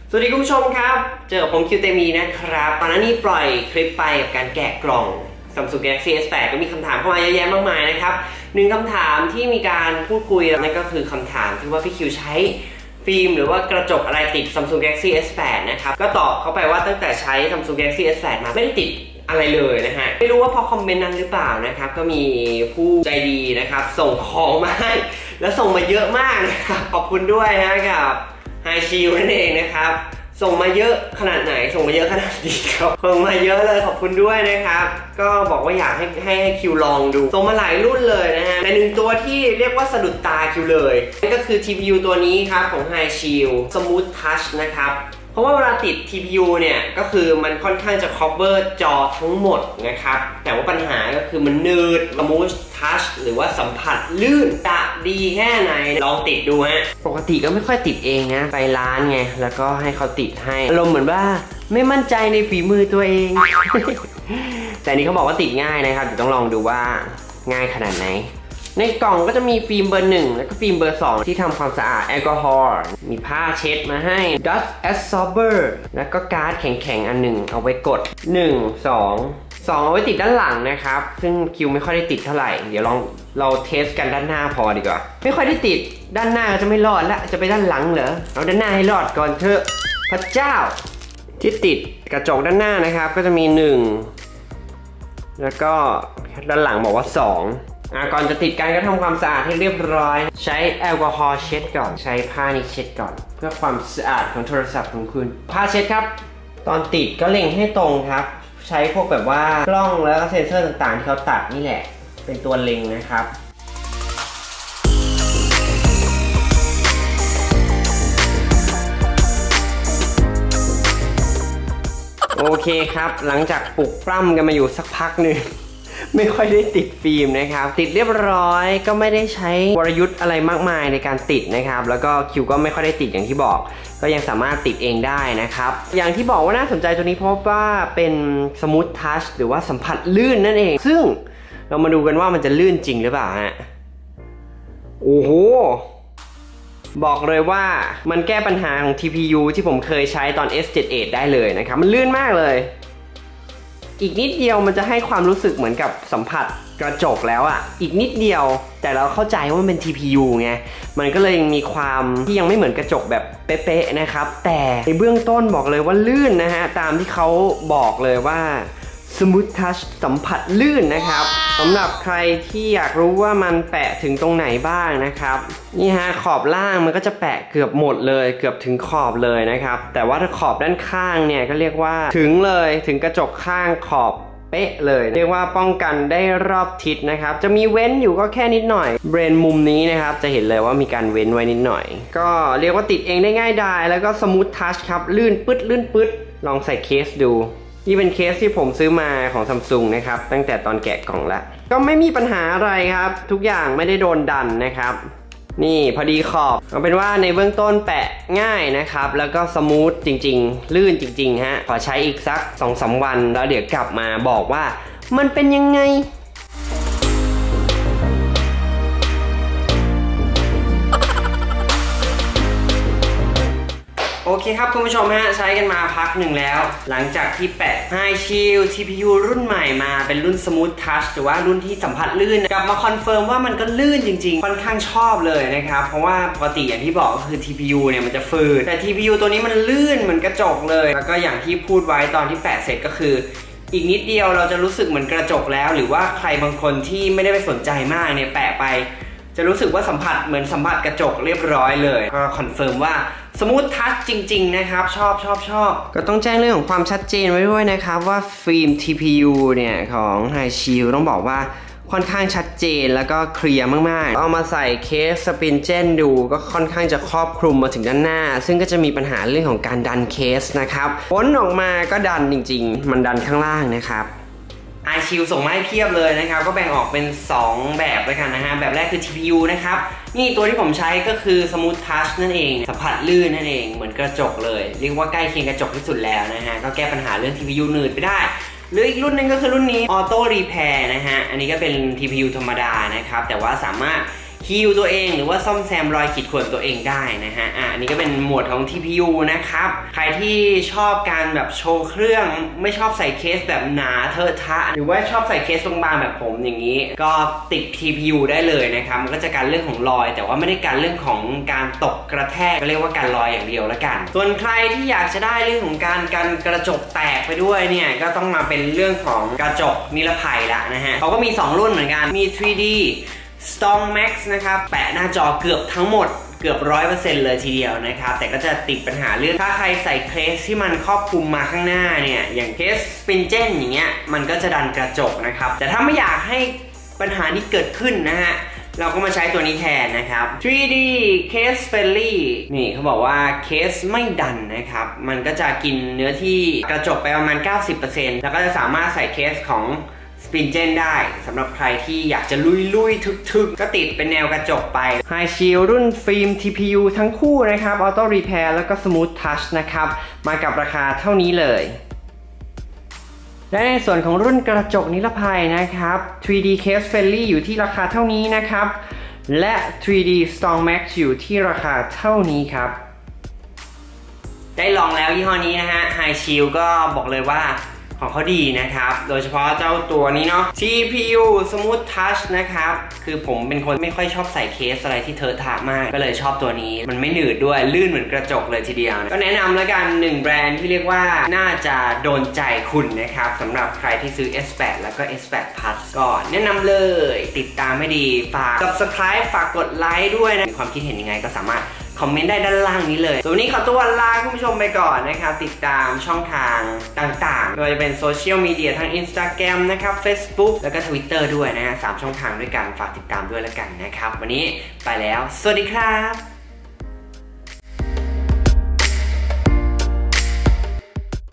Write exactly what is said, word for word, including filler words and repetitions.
สวัสดีคุณผู้ชมครับเจอกับผมคิวเตมีนะครับตอนนั้นนี่ปล่อยคลิปไปกับการแกะกล่อง Samsung Galaxy เอส แปด ก็มีคำถามเข้ามาเยอะแยะมากมายนะครับหนึ่งคำถามที่มีการพูดคุยนั่นก็คือคำถามที่ว่าพี่คิวใช้ฟิล์มหรือว่ากระจกอะไรติด Samsung Galaxy เอส แปด นะครับก็ตอบเขาไปว่าตั้งแต่ใช้ Samsung Galaxy เอส แปด มาไม่ได้ติดอะไรเลยนะฮะไม่รู้ว่าเพราะคอมเมนต์นั้นหรือเปล่านะครับก็มีผู้ใจดีนะครับส่งของมาให้แล้วส่งมาเยอะมากนะครับขอบคุณด้วยนะกับไฮชิลนั่นเองนะครับส่งมาเยอะขนาดไหนส่งมาเยอะขนาดนี้ครับส่งมาเยอะเลยขอบคุณด้วยนะครับก็บอกว่าอยากให้ให้ให้คิวลองดูส่งมาหลายรุ่นเลยนะฮะแต่หนึ่งตัวที่เรียกว่าสะดุดตาคิวเลยนั่นก็คือ ที พี ยู ตัวนี้ครับของ HiShield Smooth Touch นะครับเพราะว่าเวลาติด ที พี ยู เนี่ยก็คือมันค่อนข้างจะ cover จอทั้งหมดนะครับแต่ว่าปัญหาก็คือมันนืด Smooth Touch หรือว่าสัมผัสลื่นจะดีแค่ไหนลองติดดูฮะปกติก็ไม่ค่อยติดเองนะไปร้านไงแล้วก็ให้เขาติดให้อารมณ์เหมือนว่าไม่มั่นใจในฝีมือตัวเอง แต่นี้เขาบอกว่าติดง่ายนะครับเดี๋ยวต้องลองดูว่าง่ายขนาดไหนในกล่องก็จะมีฟิล์มเบอร์หนึ่งแล้วก็ฟิล์มเบอร์สองที่ทำความสะอาดแอลกอฮอล์มีผ้าเช็ดมาให้ Dust Absorber แล้วก็การ์ดแข็งๆอันหนึ่งเอาไว้กดหนึ่ง สอง สองเอาไว้ติดด้านหลังนะครับซึ่งคิวไม่ค่อยได้ติดเท่าไหร่เดี๋ยวลองเราเทสกันด้านหน้าพอดีกว่าไม่ค่อยได้ติดด้านหน้าก็จะไม่รอดละจะไปด้านหลังเหรอเอาด้านหน้าให้รอดก่อนเถอะพระเจ้าที่ติดกระจกด้านหน้านะครับก็จะมีหนึ่งแล้วก็ด้านหลังบอกว่าสองอ่ะก่อนจะติดกันก็ทำความสะอาดให้เรียบร้อยใช้แอลกอฮอล์เช็ดก่อนใช้ผ้านี้เช็ดก่อนเพื่อความสะอาดของโทรศัพท์ของคุณผ้าเช็ดครับตอนติดก็เล็งให้ตรงครับใช้พวกแบบว่ากล้องแล้วก็เซ็นเซอร์ต่างๆที่เขาตัดนี่แหละเป็นตัวเล็งนะครับโอเคครับหลังจากปลุกปล้ำกันมาอยู่สักพักหนึ่งไม่ค่อยได้ติดฟิล์มนะครับติดเรียบร้อยก็ไม่ได้ใช้วรยุทธ์อะไรมากมายในการติดนะครับแล้วก็คิวก็ไม่ค่อยได้ติดอย่างที่บอกก็ยังสามารถติดเองได้นะครับอย่างที่บอกว่าน่าสนใจตัวนี้เพราะว่าเป็นสมูททัชหรือว่าสัมผัสลื่นนั่นเองซึ่งเรามาดูกันว่ามันจะลื่นจริงหรือเปล่าฮะโอ้โหบอกเลยว่ามันแก้ปัญหาของ ที พี ยู ที่ผมเคยใช้ตอน เอส เจ็ด เอท ได้เลยนะครับมันลื่นมากเลยอีกนิดเดียวมันจะให้ความรู้สึกเหมือนกับสัมผัสกระจกแล้วอ่ะอีกนิดเดียวแต่เราเข้าใจว่ามันเป็น ที พี ยู ไงมันก็เลยมีความที่ยังไม่เหมือนกระจกแบบเป๊ะๆนะครับแต่ในเบื้องต้นบอกเลยว่าลื่นนะฮะตามที่เขาบอกเลยว่า Smooth Touch สัมผัสลื่นนะครับสำหรับใครที่อยากรู้ว่ามันแปะถึงตรงไหนบ้างนะครับนี่ฮะขอบล่างมันก็จะแปะเกือบหมดเลยเกือบถึงขอบเลยนะครับแต่ว่าถ้าขอบด้านข้างเนี่ยก็เรียกว่าถึงเลยถึงกระจกข้างขอบเป๊ะเลยเรียกว่าป้องกันได้รอบทิศนะครับจะมีเว้นอยู่ก็แค่นิดหน่อยเบรนมุมนี้นะครับจะเห็นเลยว่ามีการเว้นไว้นิดหน่อยก็เรียกว่าติดเองได้ง่ายดายแล้วก็สมูททัชครับลื่นปึ๊ดลื่นปึ๊ดลองใส่เคสดูนี่เป็นเคสที่ผมซื้อมาของ Samsung นะครับตั้งแต่ตอนแกะกล่องแล้วก็ไม่มีปัญหาอะไรครับทุกอย่างไม่ได้โดนดันนะครับนี่พอดีขอบเอาเป็นว่าในเบื้องต้นแปะง่ายนะครับแล้วก็สมูทจริงๆลื่นจริงๆฮะขอใช้อีกสัก สองสาม วันแล้วเดี๋ยวกลับมาบอกว่ามันเป็นยังไงโอเคครับคุณผู้ชมฮะใช้กันมาพักหนึ่งแล้วหลังจากที่แปะ HiShield ที พี ยู รุ่นใหม่มาเป็นรุ่น Smooth Touch หรือว่ารุ่นที่สัมผัสลื่นกลับมาคอนเฟิร์มว่ามันก็ลื่นจริงๆค่อนข้างชอบเลยนะครับเพราะว่าปกติอย่างที่บอกก็คือ ที พี ยู เนี่ยมันจะฝืดแต่ ที พี ยู ตัวนี้มันลื่นเหมือนกระจกเลยแล้วก็อย่างที่พูดไว้ตอนที่แปะเสร็จก็คืออีกนิดเดียวเราจะรู้สึกเหมือนกระจกแล้วหรือว่าใครบางคนที่ไม่ได้ไปสนใจมากเนี่ยแปะไปจะรู้สึกว่าสัมผัสเหมือนสัมผัสกระจกเรียบร้อยเลยก็คอนเฟิร์มว่าสมูททัชจริงๆนะครับชอบชอบชอบก็ต้องแจ้งเรื่องของความชัดเจนไว้ด้วยนะครับว่าฟิล์ม ที พี ยู เนี่ยของ HiShield ต้องบอกว่าค่อนข้างชัดเจนแล้วก็เคลียร์มากๆเอามาใส่เคสสปินเจนดูก็ค่อนข้างจะครอบคลุมมาถึงด้านหน้าซึ่งก็จะมีปัญหาเรื่องของการดันเคสนะครับผลออกมาก็ดันจริงๆมันดันข้างล่างนะครับHiShield ส่งมาให้เพียบเลยนะครับก็แบ่งออกเป็นสองแบบด้วยกันนะฮะแบบแรกคือ ที พี ยู นะครับนี่ตัวที่ผมใช้ก็คือ Smooth Touch นั่นเองสัมผัสลื่นนั่นเองเหมือนกระจกเลยเรียกว่าใกล้เคียงกระจกที่สุดแล้วนะฮะก็แก้ปัญหาเรื่อง ที พี ยู หนืดไปได้หรืออีกรุ่นนึงก็คือรุ่นนี้ Auto Repair นะฮะอันนี้ก็เป็น ที พี ยู ธรรมดานะครับแต่ว่าสามารถฮีลตัวเองหรือว่าซ่อมแซมรอยขีดข่วนตัวเองได้นะฮะอ่ะอันนี้ก็เป็นหมวดของ ที พี ยู นะครับใครที่ชอบการแบบโชว์เครื่องไม่ชอบใส่เคสแบบหนาเทอะทะหรือว่าชอบใส่เคสบางๆแบบผมอย่างนี้ก็ติด ที พี ยู ได้เลยนะครับมันก็จะการเรื่องของรอยแต่ว่าไม่ได้การเรื่องของการตกกระแทกก็เรียกว่าการลอยอย่างเดียวละกันส่วนใครที่อยากจะได้เรื่องของการกันกระจกแตกไปด้วยเนี่ยก็ต้องมาเป็นเรื่องของกระจกนิรภัยละนะฮะเขาก็มีสองรุ่นเหมือนกันมี ทรี ดี Strong Max นะครับแปะหน้าจอเกือบทั้งหมดเกือบ ร้อยเปอร์เซ็นต์ เลยทีเดียวนะครับแต่ก็จะติดปัญหาเรื่องถ้าใครใส่เคสที่มันครอบคลุมมาข้างหน้าเนี่ยอย่างเคสสปินเจนอย่างเงี้ยมันก็จะดันกระจกนะครับแต่ถ้าไม่อยากให้ปัญหานี้เกิดขึ้นนะฮะเราก็มาใช้ตัวนี้แทนนะครับ ทรี ดี Case Friendly นี่เขาบอกว่าเคสไม่ดันนะครับมันก็จะกินเนื้อที่กระจกไปประมาณ เก้าสิบเปอร์เซ็นต์ แล้วก็จะสามารถใส่เคสของสปินเจนได้สำหรับใครที่อยากจะลุยๆทึกๆก็ติดเป็นแนวกระจกไป High Shield รุ่นฟิล์ม ที พี ยู ทั้งคู่นะครับ Auto Repair แล้วก็ Smooth Touch นะครับมากับราคาเท่านี้เลยและในส่วนของรุ่นกระจกนิรภัยนะครับ ทรี ดี Case Friendly อยู่ที่ราคาเท่านี้นะครับและ ทรี ดี Strong Max อยู่ที่ราคาเท่านี้ครับได้ลองแล้วยี่ห้อนี้นะฮะ High Shield ก็บอกเลยว่าของเขาดีนะครับโดยเฉพาะเจ้าตัวนี้เนาะ ที พี ยู Smooth Touch นะครับคือผมเป็นคนไม่ค่อยชอบใส่เคสอะไรที่เทอะทะมากก็เลยชอบตัวนี้มันไม่หนืดด้วยลื่นเหมือนกระจกเลยทีเดียวก็แนะนำแล้วกันหนึ่งแบรนด์ที่เรียกว่าน่าจะโดนใจคุณนะครับสำหรับใครที่ซื้อ เอส แปด แล้วก็ เอส แปด Plus ก็แนะนำเลยติดตามให้ดีฝาก Subscribe ฝากกดไลค์ด้วยนะมีความคิดเห็นยังไงก็สามารถคอมเมนต์ได้ด้านล่างนี้เลยส่วนวันนี้ขอตัวลาคุณผู้ชมไปก่อนนะครับติดตามช่องทางต่างๆไม่ว่าจะเป็นโซเชียลมีเดียทั้ง Instagram นะครับ Facebook แล้วก็ Twitter ด้วยนะฮะสามช่องทางด้วยกันฝากติดตามด้วยแล้วกันนะครับวันนี้ไปแล้วสวัสดีครับ